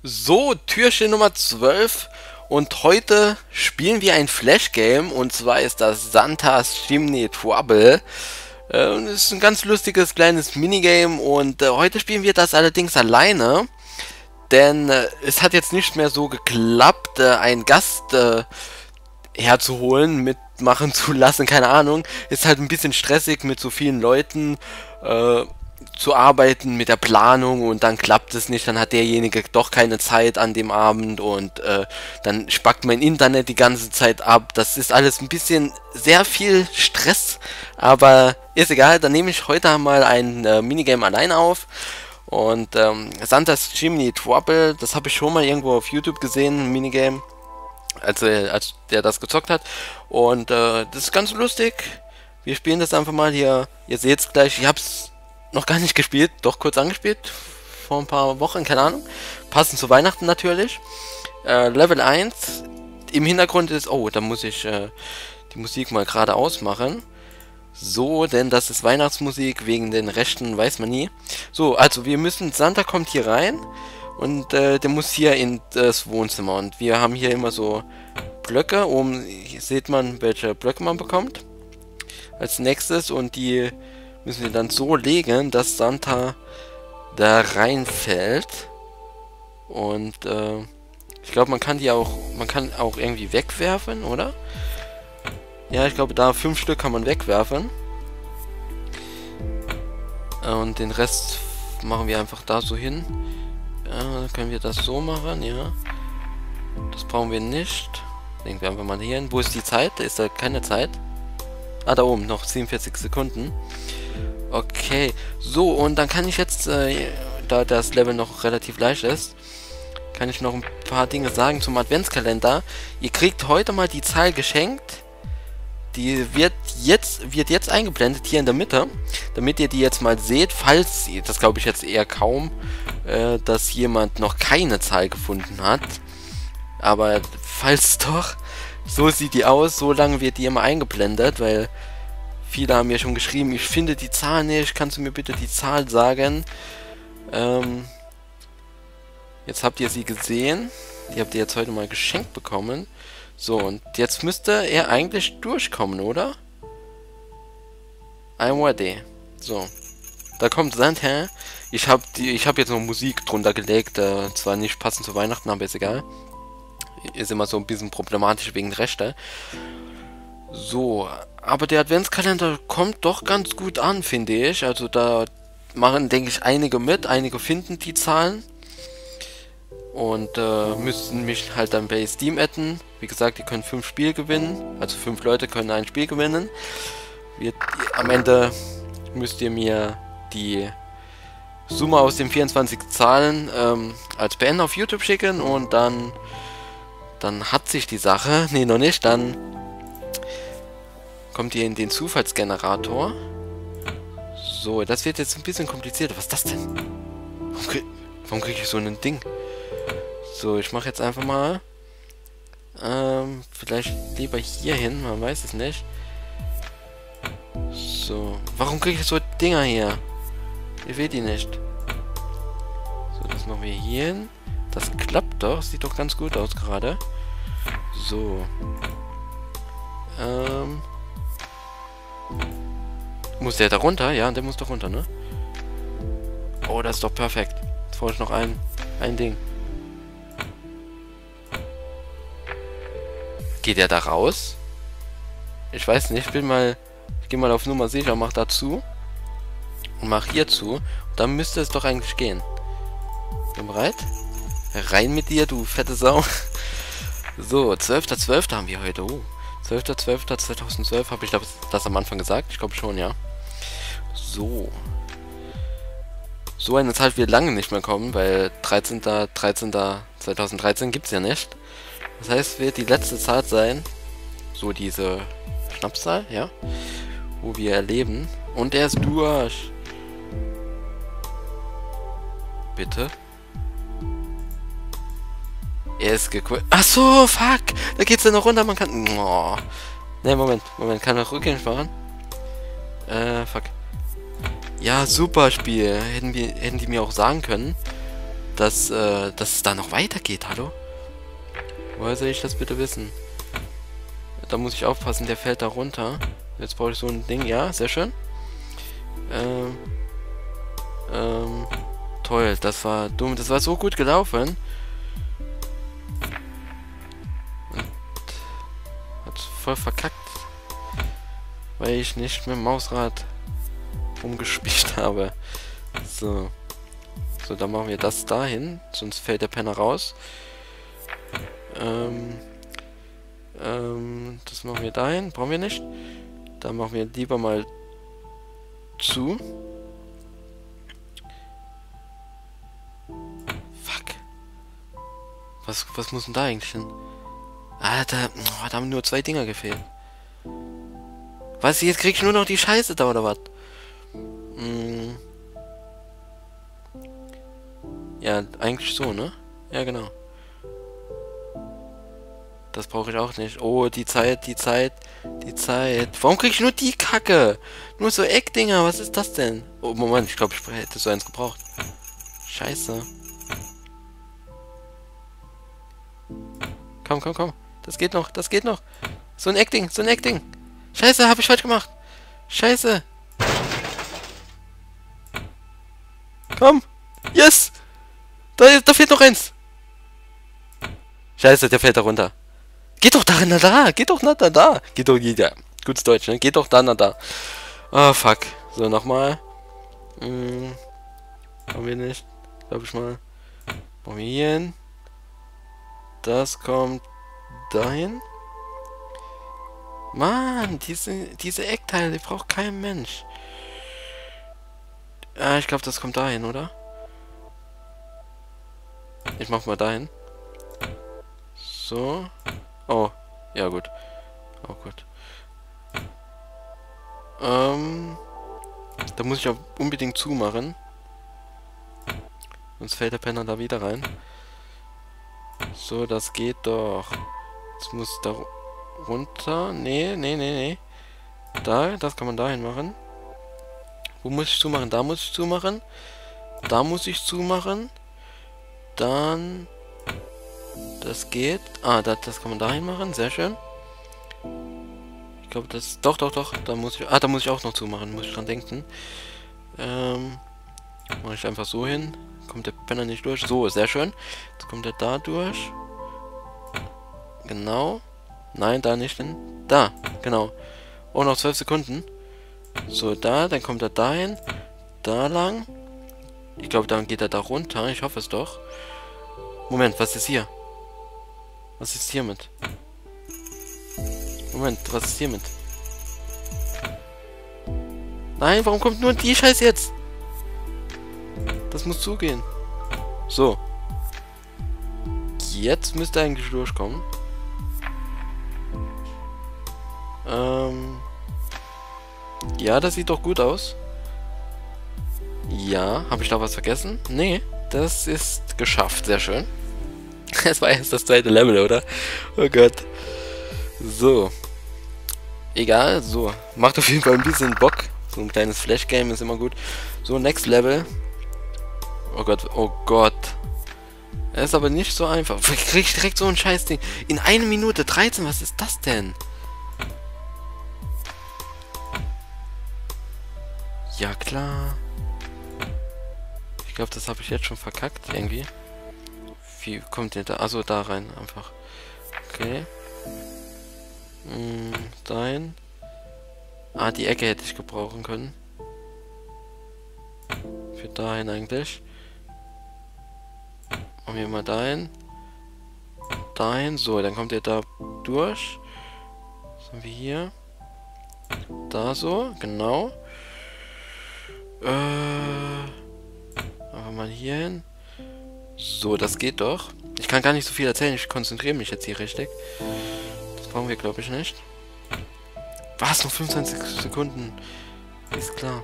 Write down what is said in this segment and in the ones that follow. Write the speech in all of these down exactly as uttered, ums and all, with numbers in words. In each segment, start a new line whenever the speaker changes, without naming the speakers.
So, Türchen Nummer zwölf und heute spielen wir ein Flash-Game und zwar ist das Santa's Chimney Trouble. Äh, und es ist ein ganz lustiges kleines Minigame und äh, heute spielen wir das allerdings alleine, denn äh, es hat jetzt nicht mehr so geklappt, äh, einen Gast äh, herzuholen, mitmachen zu lassen, keine Ahnung. Ist halt ein bisschen stressig mit so vielen Leuten äh, zu arbeiten, mit der Planung, und dann klappt es nicht, dann hat derjenige doch keine Zeit an dem Abend und äh, dann spackt mein Internet die ganze Zeit ab. Das ist alles ein bisschen sehr viel Stress, aber ist egal, dann nehme ich heute mal ein äh, Minigame allein auf. Und ähm, Santa's Chimney Trouble, das habe ich schon mal irgendwo auf YouTube gesehen, ein Minigame, als, äh, als der das gezockt hat. Und äh, das ist ganz lustig. Wir spielen das einfach mal hier. Ihr seht es gleich, ich habe es noch gar nicht gespielt, doch kurz angespielt, vor ein paar Wochen, keine Ahnung. Passend zu Weihnachten natürlich. Äh, Level eins. Im Hintergrund ist, oh, da muss ich äh, die Musik mal gerade ausmachen. So, denn das ist Weihnachtsmusik, wegen den Rechten weiß man nie. So, also wir müssen, Santa kommt hier rein und äh, der muss hier in das Wohnzimmer. Und wir haben hier immer so Blöcke, oben sieht man, welche Blöcke man bekommt als nächstes, und die müssen wir dann so legen, dass Santa da reinfällt. Und äh, ich glaube, man kann die auch, man kann auch irgendwie wegwerfen, oder? Ja, ich glaube, da fünf Stück kann man wegwerfen. Und den Rest machen wir einfach da so hin. Ja, dann können wir das so machen, ja. Das brauchen wir nicht. Legen wir einfach mal hier hin. Wo ist die Zeit? Da ist da keine Zeit. Ah, da oben, noch siebenundvierzig Sekunden. Okay, so, und dann kann ich jetzt, äh, da das Level noch relativ leicht ist, kann ich noch ein paar Dinge sagen zum Adventskalender. Ihr kriegt heute mal die Zahl geschenkt. Die wird jetzt, wird jetzt eingeblendet hier in der Mitte, damit ihr die jetzt mal seht, falls, das glaube ich jetzt eher kaum, äh, dass jemand noch keine Zahl gefunden hat. Aber falls doch, so sieht die aus, so lange wird die immer eingeblendet, weil viele haben mir schon geschrieben, ich finde die Zahl nicht, kannst du mir bitte die Zahl sagen? Ähm, jetzt habt ihr sie gesehen, die habt ihr jetzt heute mal geschenkt bekommen. So, und jetzt müsste er eigentlich durchkommen, oder? I'm ready. So, da kommt Santa. Ich habe die, ich habe jetzt noch Musik drunter gelegt, äh, zwar nicht passend zu Weihnachten, aber ist egal. Ist immer so ein bisschen problematisch wegen Rechte. So, aber der Adventskalender kommt doch ganz gut an, finde ich. Also da machen, denke ich, einige mit, einige finden die Zahlen. Und äh, müssten mich halt dann bei Steam adden. Wie gesagt, ihr könnt fünf Spiele gewinnen. Also fünf Leute können ein Spiel gewinnen. Wird, am Ende müsst ihr mir die Summe aus den vierundzwanzig Zahlen ähm, als P N auf YouTube schicken. Und dann, dann hat sich die Sache. Nee, noch nicht. Dann kommt ihr in den Zufallsgenerator. So, das wird jetzt ein bisschen komplizierter. Was ist das denn? Warum kriege warum krieg ich so ein Ding? So, ich mache jetzt einfach mal. Ähm, vielleicht lieber hier hin, man weiß es nicht. So, warum kriege ich so Dinger hier? Ihr seht die nicht. So, das machen wir hier hin. Das klappt doch, sieht doch ganz gut aus gerade. So. Ähm. Muss der da runter? Ja, der muss doch runter, ne? Oh, das ist doch perfekt. Jetzt brauche ich noch ein, ein Ding. Geht er da raus? Ich weiß nicht, ich bin mal, ich gehe mal auf Nummer sicher, mach da zu und mach hier zu. Und dann müsste es doch eigentlich gehen. Bin bereit? Rein mit dir, du fette Sau. So, zwölfter zwölfter haben wir heute. Oh, zwölfter zwölfter zweitausendzwölf, habe ich das, das am Anfang gesagt? Ich glaube schon, ja. So. So eine Zeit wird lange nicht mehr kommen, weil dreizehnter dreizehnter zweitausenddreizehn gibt es ja nicht. Das heißt, wird die letzte Zeit sein, so diese Schnapszahl, ja, wo wir erleben. Und er ist durch. Bitte. Er ist gequält. Ach so, fuck. Da geht's ja noch runter. Man kann. Oh. Ne, Moment. Moment. Kann er rückgängig fahren? Äh, fuck. Ja, super Spiel. Hätten, wir, hätten die mir auch sagen können. dass, äh, dass es da noch weitergeht. Hallo? Woher soll ich das bitte wissen? Da muss ich aufpassen, der fällt da runter. Jetzt brauche ich so ein Ding. Ja, sehr schön. Ähm, ähm, toll, das war dumm. Das war so gut gelaufen. Und hat voll verkackt. Weil ich nicht mit dem Mausrad rumgespielt habe. So. So, dann machen wir das dahin. Sonst fällt der Penner raus. Ähm... Ähm, das machen wir dahin. Brauchen wir nicht. Dann machen wir lieber mal zu. Fuck. Was, was muss denn da eigentlich hin? Alter, oh, da haben nur zwei Dinger gefehlt. Was, jetzt krieg ich nur noch die Scheiße da, oder was? Hm. Ja, eigentlich so, ne? Ja, genau. Das brauche ich auch nicht. Oh, die Zeit, die Zeit, die Zeit. Warum krieg ich nur die Kacke? Nur so Eckdinger, was ist das denn? Oh, Moment, ich glaube, ich hätte so eins gebraucht. Scheiße. Komm, komm, komm. Das geht noch, das geht noch. So ein Eckding, so ein Eckding. Scheiße, habe ich falsch gemacht. Scheiße. Komm. Yes. Da, da fehlt noch eins. Scheiße, der fällt da runter. Geht doch da, na da, geht doch na da, da. Geht doch, ja, gutes Deutsch, ne? Geht doch da, na da. Ah, oh, fuck. So, nochmal. Hm. Haben wir nicht. Glaube ich mal. Machen wir hier hin. Das kommt dahin. Mann, diese, diese Eckteile, die braucht kein Mensch. Ah, ich glaube, das kommt dahin, oder? Ich mach mal dahin. So. Oh, ja gut. Oh gut. Ähm, da muss ich auch unbedingt zumachen. Sonst fällt der Penner da wieder rein. So, das geht doch. Jetzt muss da runter. Nee, nee, nee, nee. Da, das kann man dahin machen. Wo muss ich zumachen? Da muss ich zumachen. Da muss ich zumachen. Dann... Das geht. Ah, das, das kann man dahin machen. Sehr schön. Ich glaube, das... Doch, doch, doch. Da muss ich... Ah, da muss ich auch noch zumachen. Muss ich dran denken. Ähm... Mache ich einfach so hin. Kommt der Penner nicht durch. So, sehr schön. Jetzt kommt er da durch. Genau. Nein, da nicht hin. Da, genau. Oh, noch zwölf Sekunden. So, da. Dann kommt er dahin. Da lang. Ich glaube, dann geht er da runter. Ich hoffe es doch. Moment, was ist hier? Was ist hiermit? Moment, was ist hiermit? Nein, warum kommt nur die Scheiße jetzt? Das muss zugehen. So. Jetzt müsste er eigentlich durchkommen. Ähm. Ja, das sieht doch gut aus. Ja, habe ich da was vergessen? Nee, das ist geschafft. Sehr schön. Das war erst das zweite Level, oder? Oh Gott. So. Egal, so. Macht auf jeden Fall ein bisschen Bock. So ein kleines Flash-Game ist immer gut. So, Next Level. Oh Gott, oh Gott. Er ist aber nicht so einfach. Ich krieg direkt so ein Scheißding. In einer Minute dreizehn, was ist das denn? Ja, klar. Ich glaube, das habe ich jetzt schon verkackt, irgendwie. Wie kommt der da? Also da rein, einfach. Okay. Hm, dahin. Ah, die Ecke hätte ich gebrauchen können. Für dahin eigentlich. Machen wir mal dahin. Dahin. So, dann kommt ihr da durch. Was haben wir hier? Da so, genau. Äh. Aber mal hier hin. So, das geht doch. Ich kann gar nicht so viel erzählen. Ich konzentriere mich jetzt hier richtig. Das brauchen wir, glaube ich, nicht. Was? Noch fünfundzwanzig Sekunden. Ist klar.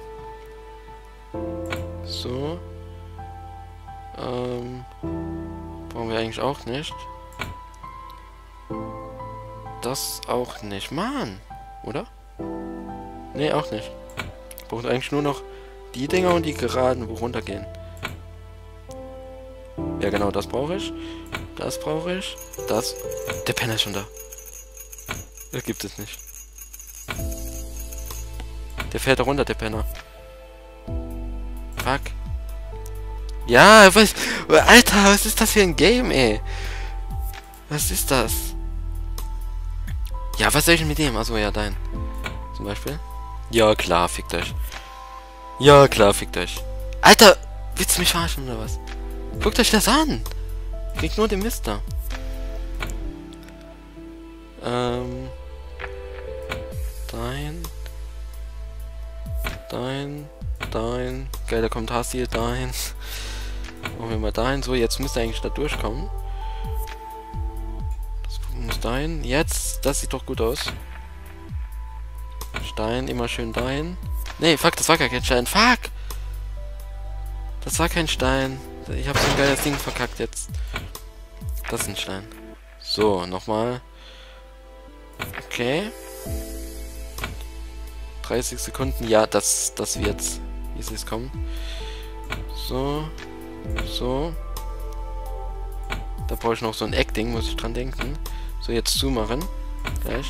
So. Ähm. Brauchen wir eigentlich auch nicht. Das auch nicht. Mann! Oder? Nee, auch nicht. Braucht eigentlich nur noch die Dinger und die geraden, wo runtergehen. Ja, genau, das brauche ich. Das brauche ich. Das. Der Penner ist schon da. Das gibt es nicht. Der fährt da runter, der Penner. Fuck. Ja, was... Alter, was ist das für ein Game, ey? Was ist das? Ja, was soll ich denn mit dem? Achso, ja, dein. Zum Beispiel. Ja, klar, fickt euch. Ja, klar, fickt euch. Alter, willst du mich verarschen oder was? Guckt euch das an. Kriegt nur den Mister. Ähm... Dein... Dein... Dein... Geiler Kommentarstil, dein... Machen wir mal dahin. So, jetzt müsste eigentlich da durchkommen. Das muss dahin. Jetzt, das sieht doch gut aus. Stein, immer schön dahin. Nee, fuck, das war gar kein Stein. Fuck! Das war kein Stein. Ich habe so ein geiles Ding verkackt jetzt. Das ist ein Stein. So, nochmal. Okay. dreißig Sekunden. Ja, das, das wird's. Wie ist es kommen? So. So. Da brauche ich noch so ein Eckding, muss ich dran denken. So, jetzt zumachen. Gleich.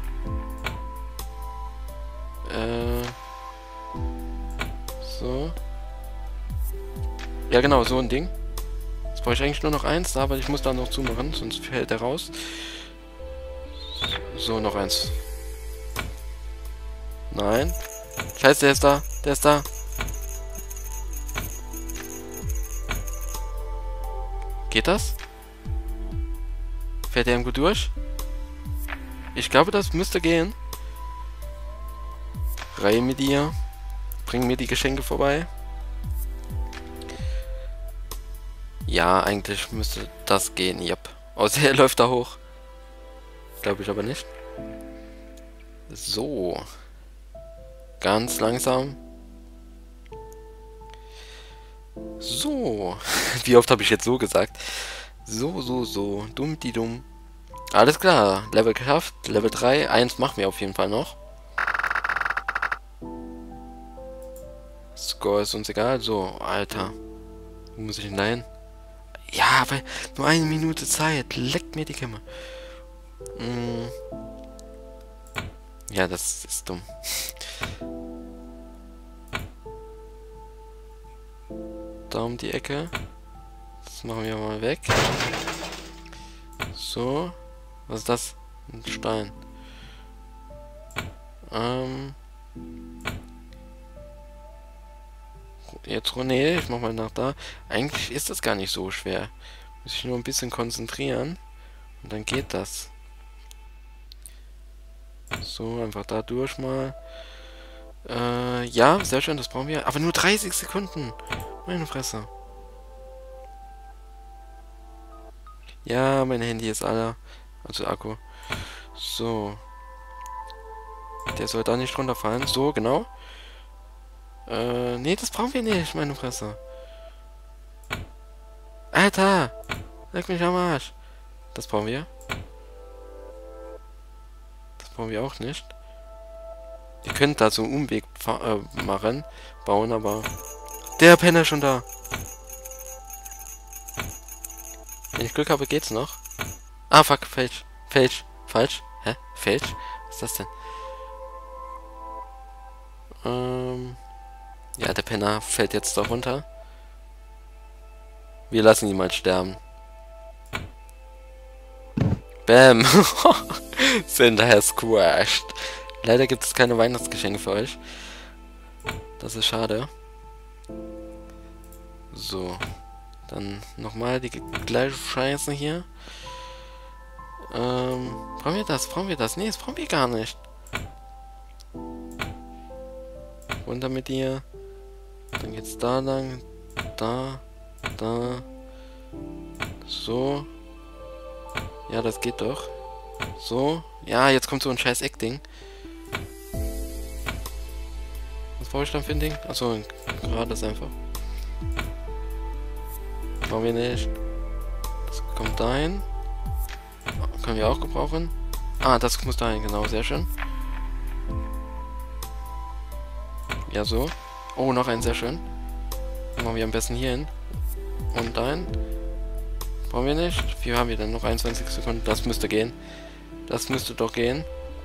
Äh. So. Ja, genau, so ein Ding. Jetzt brauche ich eigentlich nur noch eins, aber ich muss da noch zumachen, sonst fällt er raus. So, noch eins. Nein. Scheiße, der ist da. Der ist da. Geht das? Fährt der irgendwo durch? Ich glaube, das müsste gehen. Reihe mit dir. Bring mir die Geschenke vorbei. Ja, eigentlich müsste das gehen, yep. Außer er läuft da hoch. Glaube ich aber nicht. So. Ganz langsam. So. Wie oft habe ich jetzt so gesagt? So, so, so. Dumm, die dumm. Alles klar. Level geschafft. Level drei. eins machen wir auf jeden Fall noch. Score ist uns egal. So, Alter. Wo muss ich denn da hin? Ja, aber nur eine Minute Zeit. Leckt mir die Kämme. Mm. Ja, das ist dumm. Da um die Ecke. Das machen wir mal weg. So. Was ist das? Ein Stein. Ähm. Jetzt, nee, ich mach mal nach da. Eigentlich ist das gar nicht so schwer. Muss ich nur ein bisschen konzentrieren. Und dann geht das. So, einfach da durch mal. Äh, ja, sehr schön, das brauchen wir. Aber nur dreißig Sekunden. Meine Fresse. Ja, mein Handy ist alle. Also Akku. So. Der soll da nicht runterfallen. So, genau. Äh, nee, das brauchen wir nicht, meine Fresse. Alter! Leck mich am Arsch. Das brauchen wir. Das brauchen wir auch nicht. Ihr könnt da so einen Umweg äh, machen, bauen, aber... Der Penner ist schon da. Wenn ich Glück habe, geht's noch. Ah, fuck, falsch. Falsch. Falsch. Hä? Falsch? Was ist das denn? Ähm... Ja, der Penner fällt jetzt da runter. Wir lassen ihn mal sterben. Bam. Sind daher squashed. Leider gibt es keine Weihnachtsgeschenke für euch. Das ist schade. So. Dann nochmal die gleiche Scheiße hier. Ähm, brauchen wir das? Brauchen wir das? Nee, das brauchen wir gar nicht. Runter mit dir. Dann geht's da lang. Da. Da. So. Ja, das geht doch. So. Ja, jetzt kommt so ein scheiß Eckding. Was brauche ich dann für ein Ding? Achso, gerade ist einfach. Brauchen wir nicht. Das kommt dahin. Können wir auch gebrauchen. Ah, das muss dahin, genau, sehr schön. Ja, so. Oh, noch ein, sehr schön. Dann machen wir am besten hier hin. Und dahin. Brauchen wir nicht. Wie haben wir denn? Noch einundzwanzig Sekunden. Das müsste gehen. Das müsste doch gehen.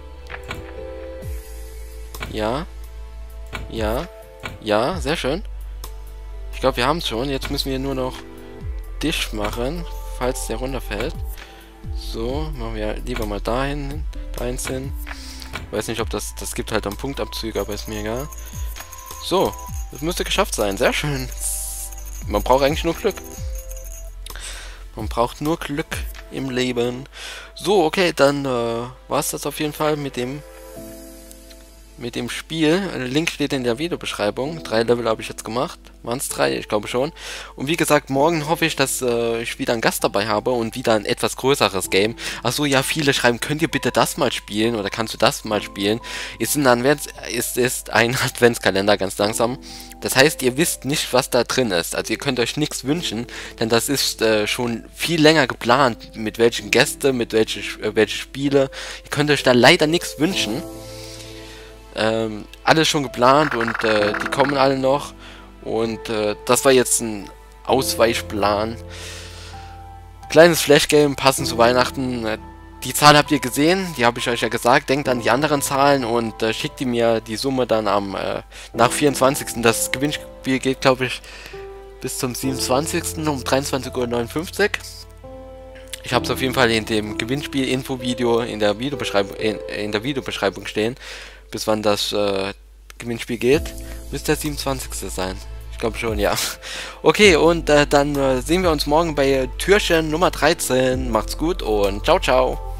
Ja. Ja. Ja, sehr schön. Ich glaube, wir haben es schon. Jetzt müssen wir nur noch Tisch machen, falls der runterfällt. So, machen wir lieber mal dahin, dahin hin. Weiß nicht, ob das, das gibt halt dann Punktabzüge, aber ist mir egal. So, das müsste geschafft sein. Sehr schön. Man braucht eigentlich nur Glück. Man braucht nur Glück im Leben. So, okay, dann äh, war es das auf jeden Fall mit dem mit dem Spiel. Der Link steht in der Videobeschreibung. Drei Level habe ich jetzt gemacht. Waren es drei? Ich glaube schon. Und wie gesagt, morgen hoffe ich, dass äh, ich wieder einen Gast dabei habe und wieder ein etwas größeres Game. Achso, ja, viele schreiben, könnt ihr bitte das mal spielen oder kannst du das mal spielen? Ist ein, Advents ist, ist ein Adventskalender, ganz langsam. Das heißt, ihr wisst nicht, was da drin ist. Also ihr könnt euch nichts wünschen, denn das ist äh, schon viel länger geplant, mit welchen Gästen, mit welche, äh, welche Spiele. Ihr könnt euch da leider nichts wünschen. Ähm, alles schon geplant und äh, die kommen alle noch. Und äh, das war jetzt ein Ausweichplan. Kleines Flash-Game, passend zu Weihnachten. Die Zahl habt ihr gesehen, die habe ich euch ja gesagt. Denkt an die anderen Zahlen und äh, schickt die mir die Summe dann am äh, nach vierundzwanzigsten Das Gewinnspiel geht, glaube ich, bis zum siebenundzwanzigsten um dreiundzwanzig Uhr neunundfünfzig. Ich habe es auf jeden Fall in dem Gewinnspiel-Info-Video in der Videobeschreibung in, in der Videobeschreibung stehen. Bis wann das äh, Gewinnspiel geht, müsste der siebenundzwanzigste sein. Ich glaube schon, ja. Okay, und äh, dann äh, sehen wir uns morgen bei Türchen Nummer dreizehn. Macht's gut und ciao, ciao.